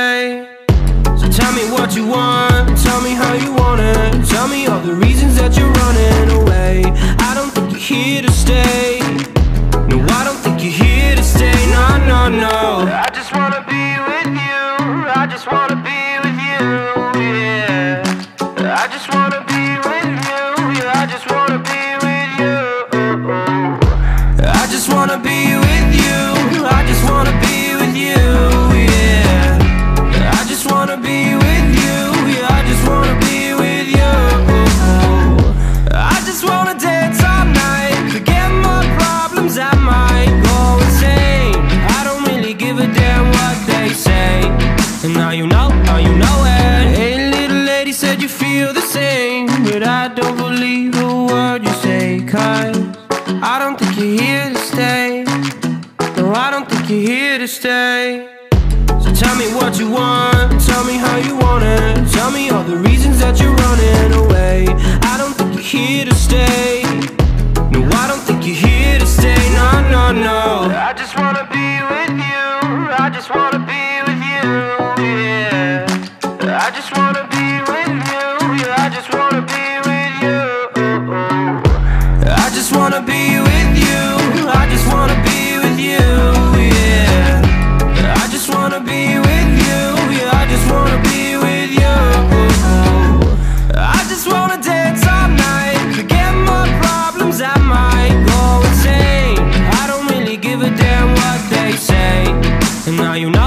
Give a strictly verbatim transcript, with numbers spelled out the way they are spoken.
stay. So tell me what you want, tell me how you want it. Tell me all the reasons that you're running away. I don't think you're here to stay. No, I don't think you're here to stay. No, no, no. I just wanna be with you. I just wanna be with you, yeah. I just wanna be with you. Yeah, I just wanna be with you. I just wanna be with you. I just wanna be with you, yeah. I just wanna be with you. Yeah, I just wanna be with you. I just wanna dance all night, forget my problems, I might go insane. I don't really give a damn what they say. And now you know, now you know it. Hey, little lady said you feel the same, but I don't believe a word you say. Cause I don't think you're here to stay. No, I don't think you're here to stay. So tell me what you want, tell me how you want it. Tell me all the reasons that you're running away. I don't think you're here to stay. No, I don't think you're here to stay. No, no, no. I just wanna be with you. I just wanna be with you, yeah. I just wanna be with you. Yeah, I just wanna be with you. I just wanna be with you. I just wanna be with you, yeah. I just wanna be with you. Yeah, I just wanna be with you. I just wanna dance all night, forget my problems, I might go insane. I don't really give a damn what they say. And now you know